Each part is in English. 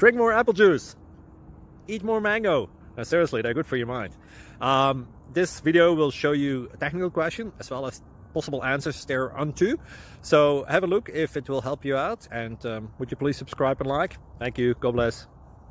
Drink more apple juice. Eat more mango. Seriously, they're good for your mind. This video will show you a technical question as well as possible answers thereunto. So have a look if it will help you out, and would you please subscribe and like? Thank you. God bless.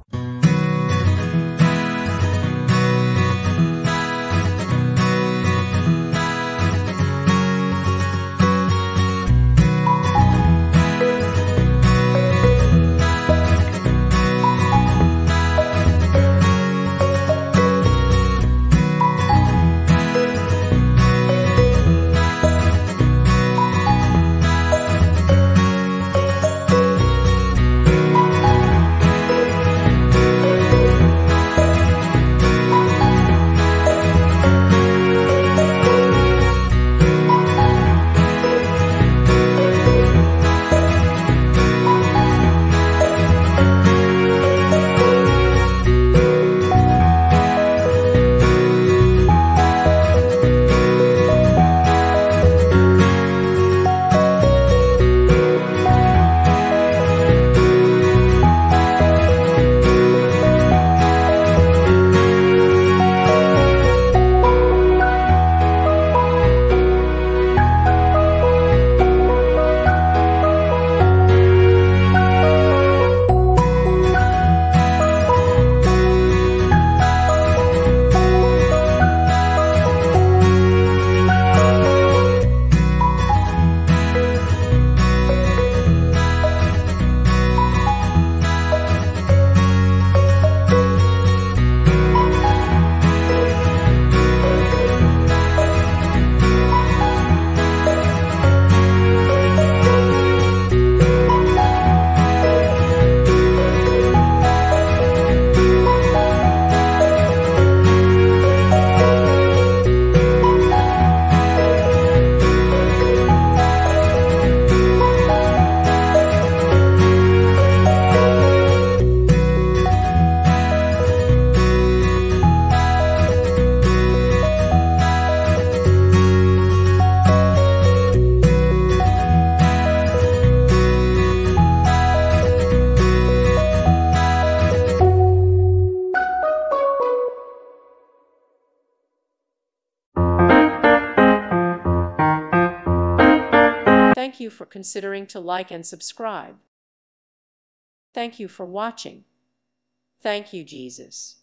Thank you for considering to like and subscribe. Thank you for watching. Thank you, Jesus.